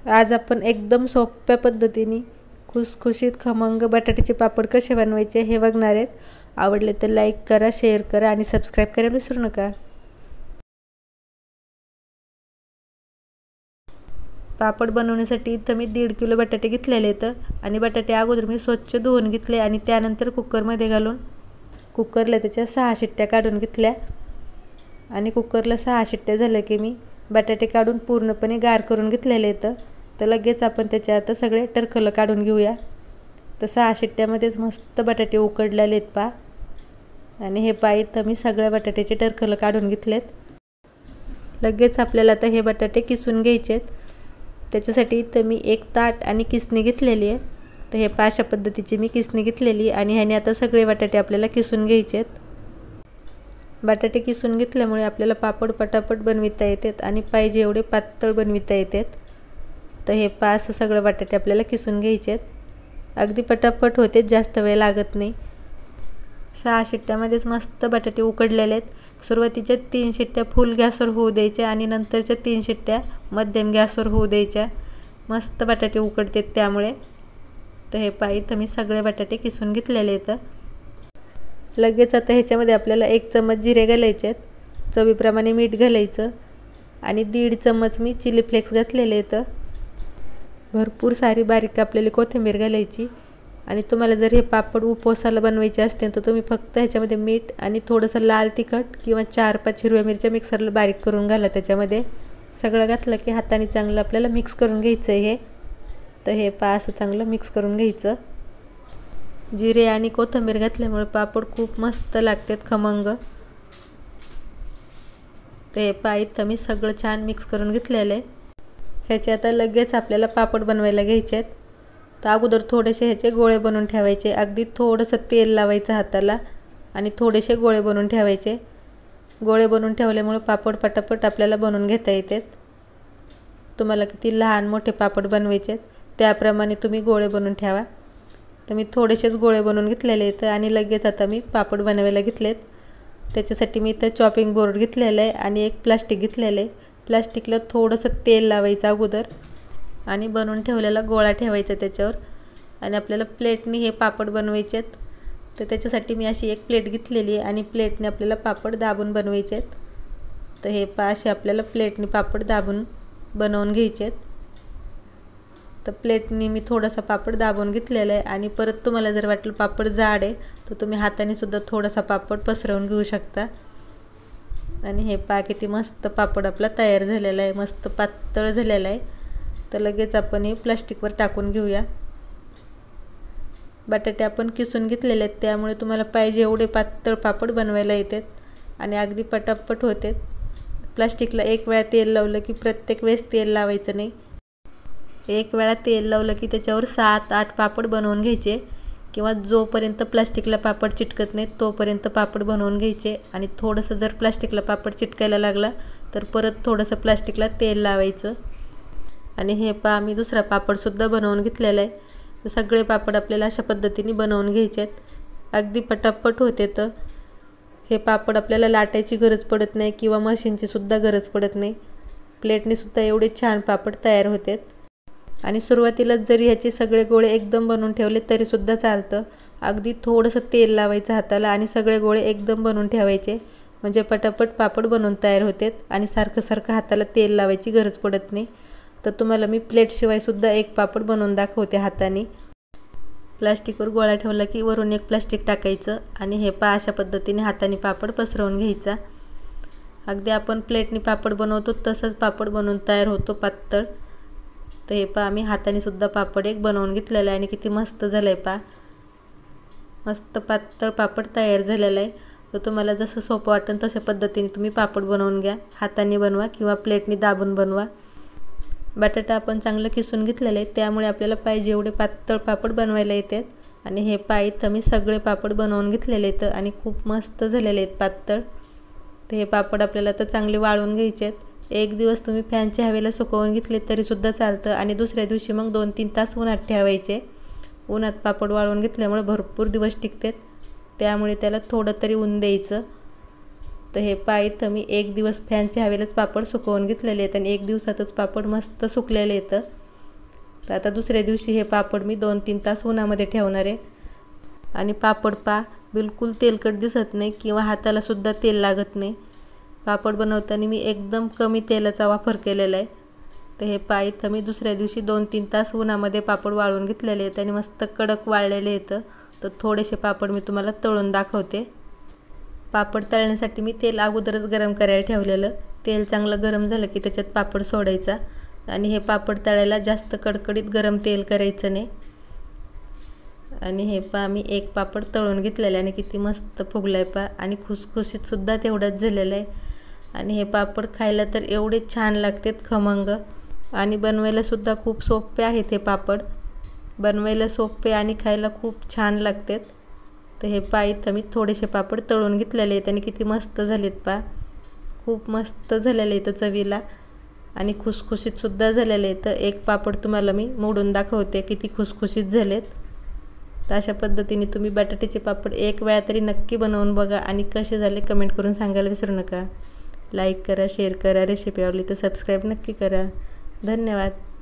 आज आपण एकदम सोप्या पद्धतीने खुसखुशीत खमंग बटाट्याचे पापड कसे बनवायचे हे बघणार आहेत। आवडले तर लाईक करा, शेअर करा आणि सबस्क्राईब करायला विसरू नका। पापड बनवण्यासाठी इथं मी 1.5 किलो बटाटे घेतलेले आहेत आणि बटाटे अगोदर मी स्वच्छ धुवून घेतले आणि त्यानंतर कुकरमध्ये घालून कुकरला त्याच्या 6 शिट्ट्या काढून घेतल्या आणि कुकरला 6 शिट्ट्या झाल्या की मी बटाटे काढून पूर्णपणे गार करून घेतलेले आहेत। तर लगेच आपण त्याच्या आता सगळे टरखलं काढून घेऊया। तर 6 शिट्ट्यामध्येच मस्त बटाटे उकडलेले आहेत पा आणि हे इथं मी सगळ्या बटाट्याचे टरखलं काढून घेतलेत। लगेच आपल्याला आता हे बटाटे किसून घ्यायचे आहेत। त्याच्यासाठी इथं मी एक ताट आणि किसणी घेतलेली आहे। तर हे अशा पद्धतीची मी किसणी घेतलेली आणि ह्याने आता सगळे बटाटे आपल्याला किसून घ्यायचे आहेत। बटाटे किसून घेतल्यामुळे आपल्याला पापड पटापट बनविता येतात आणि पाहिजे एवढे पातळ बनविता येतात। तर हे असं सगळं बटाटे आपल्याला किसून घ्यायचे आहेत। अगदी पटापट होते, जास्त वेळ लागत नाही। 6 शिट्ट्यामध्येच मस्त बटाटे उकडलेले आहेत। सुरुवातीच्या 3 शिट्ट्या फुल गॅसवर होऊ द्यायच्या आणि नंतरच्या 3 शिट्ट्या मध्यम गॅसवर होऊ द्यायच्या। मस्त बटाटे उकडतात त्यामुळे। तर हे इथं मी सगळे बटाटे किसून घेतलेले आहेत। लगेच आता ह्याच्यामध्ये आपल्याला 1 चम्मच जिरे घालायचे आहेत, चवीप्रमाणे मीठ घालायचं आणि 1.5 चम्मच मी चिली फ्लेक्स घातलेले आहेत। भरपूर सारी बारीक कापलेली कोथिंबीर घालायची आणि तुम्हाला जर हे पापड उपवासाला बनवायचे असतील तर तुम्ही फक्त ह्याच्यामध्ये मीठ आणि थोडंसं लाल तिखट किंवा 4-5 हिरव्या मिरच्या मिक्सरला बारीक करून घाला। त्याच्यामध्ये सगळं घातलं की हाताने चांगलं आपल्याला मिक्स करून घ्यायचं आहे हे। तर हे असं चांगलं मिक्स करून घ्यायचं। जिरे आणि कोथिंबीर घातल्यामुळे पापड खूप मस्त लागतात खमंग। ते इथं मी सगळं छान मिक्स करून घेतलेलं आहे। ह्याचे आता लगेच आपल्याला पापड बनवायला घ्यायचे आहेत। तर अगोदर थोडेसे ह्याचे गोळे बनवून ठेवायचे, अगदी थोडंसं तेल लावायचं हाताला आणि थोडेसे गोळे बनवून ठेवायचे। गोळे बनवून ठेवल्यामुळे पापड पटापट आपल्याला बनवून घेता येतात। तुम्हाला किती लहान मोठे पापड बनवायचे आहेत त्याप्रमाणे तुम्ही गोळे बनवून ठेवा। तर मी थोडेसेच गोळे बनवून घेतलेले आहेत आणि लगेच आता मी पापड बनवायला घेतलेत। त्याच्यासाठी मी इथं चॉपिंग बोर्ड घेतलेलं आहे आणि एक प्लास्टिक घेतलेलं आहे। प्लास्टिकला थोडंसं तेल लावायचं अगोदर आणि बनवून ठेवलेला गोळा ठेवायचा त्याच्यावर आणि आपल्याला प्लेटने हे पापड बनवायचे आहेत। तर त्याच्यासाठी मी अशी एक प्लेट घेतलेली आहे आणि प्लेटने आपल्याला पापड दाबून बनवायचे आहेत। तर हे असे आपल्याला प्लेटने पापड दाबून बनवून घ्यायचे आहेत। तर प्लेटने मी थोडासा पापड दाबून घेतलेला आहे आणि परत तुम्हाला जर वाटलं पापड जाड आहे तर तुम्ही हाताने सुद्धा थोडासा पापड पसरवून घेऊ शकता। आणि हे किती मस्त पापड आपला तयार झालेला आहे, मस्त पातळ झालेला आहे। तर लगेच आपण हे प्लास्टिकवर टाकून घेऊया। बटाटे आपण किसून घेतलेले आहेत त्यामुळे तुम्हाला पाहिजे एवढे पातळ पापड बनवायला येतात आणि अगदी पटापट होते। प्लास्टिकला एक वेळा तेल लावलं की प्रत्येक वेळेस तेल लावायचं नाही। एक वेळा तेल लावलं की त्याच्यावर 7-8 पापड बनवून घ्यायचे किंवा जोपर्यंत प्लास्टिकला पापड चिटकत नाही तोपर्यंत पापड बनवून घ्यायचे आणि थोडंसं जर प्लास्टिकला पापड चिटकायला लागला तर परत थोडंसं प्लास्टिकला तेल लावायचं। आणि हे मी दुसरा पापडसुद्धा बनवून घेतलेला आहे। तर सगळे पापड आपल्याला अशा पद्धतीने बनवून घ्यायचे आहेत, अगदी पटापट होते। तर हे पापड आपल्याला लाटायची गरज पडत नाही किंवा मशीनची सुद्धा गरज पडत नाही। प्लेटने सुद्धा एवढे छान पापड तयार होतात। आणि सुरुवातीला जरी ह्याचे सगळे गोळे एकदम बनवून ठेवले तरीसुद्धा चालतं। अगदी थोडंसं तेल लावायचं हाताला आणि सगळे गोळे एकदम बनवून ठेवायचे म्हणजे पटापट पापड बनवून तयार होतात आणि सारखं हाताला तेल लावायची गरज पडत नाही। तर तुम्हाला मी प्लेटशिवाय सुद्धा एक पापड बनवून दाखवते हाताने। प्लास्टिकवर गोळा ठेवला की वरून एक प्लास्टिक टाकायचं आणि हे अशा पद्धतीने हाताने पापड पसरवून घ्यायचा। अगदी आपण प्लेटने पापड बनवतो तसंच पापड बनवून तयार होतो पातळ। तर हे आम्ही हाताने सुद्धा पापड एक बनवून घेतलेला आहे आणि किती मस्त झालं आहे मस्त पातळ पापड तयार झालेला आहे। तर तुम्हाला जसं सोपं वाटेल तशा पद्धतीने तुम्ही पापड बनवून घ्या, हाताने बनवा किंवा प्लेटने दाबून बनवा। बटाटा आपण चांगलं किसून घेतलेलं आहे त्यामुळे आपल्याला पाहिजे एवढे पातळ पापड बनवायला येतात। आणि हे इथं मी सगळे पापड बनवून घेतलेले आहेत आणि खूप मस्त झालेले आहेत पातळ। तर हे पापड आपल्याला तर चांगले वाळून घ्यायचे आहेत। एक दिवस तुम्ही फॅनच्या हवेला सुकवून घेतले तरीसुद्धा चालतं आणि दुसऱ्या दिवशी मग 2-3 तास उन्हात ठेवायचे। उन्हात पापड वाळवून घेतल्यामुळे भरपूर दिवस टिकतात, त्यामुळे त्याला थोडं तरी ऊन द्यायचं। तर हे इथं मी 1 दिवस फॅनच्या हवेलाच पापड सुकवून घेतलेले आहेत आणि 1 दिवसातच पापड मस्त सुकलेले आहेत। तर आता दुसऱ्या दिवशी हे पापड मी 2-3 तास उन्हामध्ये ठेवणार आहे. आणि पापड बिलकुल तेलकट दिसत नाही किंवा हाताला सुद्धा तेल लागत नाही. पापड बनवताना मी एकदम कमी तेलाचा वापर केलेला आहे. तर हे इथं मी दुसऱ्या दिवशी 2-3 तास उन्हामध्ये पापड वाळून घेतलेले आहेत आणि मस्त कडक वाळलेले आहेत. तर थोडेसे पापड मी तुम्हाला तळून दाखवते. पापड तळण्यासाठी मी तेल अगोदरच गरम करायला ठेवलेलं. तेल चांगलं गरम झालं की त्याच्यात पापड सोडायचा आणि हे पापड तळायला जास्त कडकडीत गरम तेल करायचं नाही. आणि हे मी एक पापड तळून घेतलेलं आणि किती मस्त फुगलाय आणि खुसखुशीत सुद्धा तेवढंच झालेलं आहे. आणि हे पापड खायला तर एवढे छान लागतात, खमंग, आणि बनवायला सुद्धा खूप सोपे आहेत. हे पापड बनवायला सोपे आणि खायला खूप छान लागतात. तर हे इथं मी थोडेसे पापड तळून घेतलेले आहेत आणि किती मस्त झालेत खूप मस्त झालेले आहेत चवीला आणि खुसखुशीत सुद्धा झालेले आहेत. एक पापड तुम्हाला मी मोडून दाखवते किती खुसखुशीत झालेत. तर अशा पद्धतीने तुम्ही बटाट्याचे पापड एक वेळा तरी नक्की बनवून बघा आणि कसे झाले कमेंट करून सांगायला विसरू नका. लाईक करा, शेअर करा, रेसिपी आवडली तर सबस्क्राईब नक्की करा. धन्यवाद.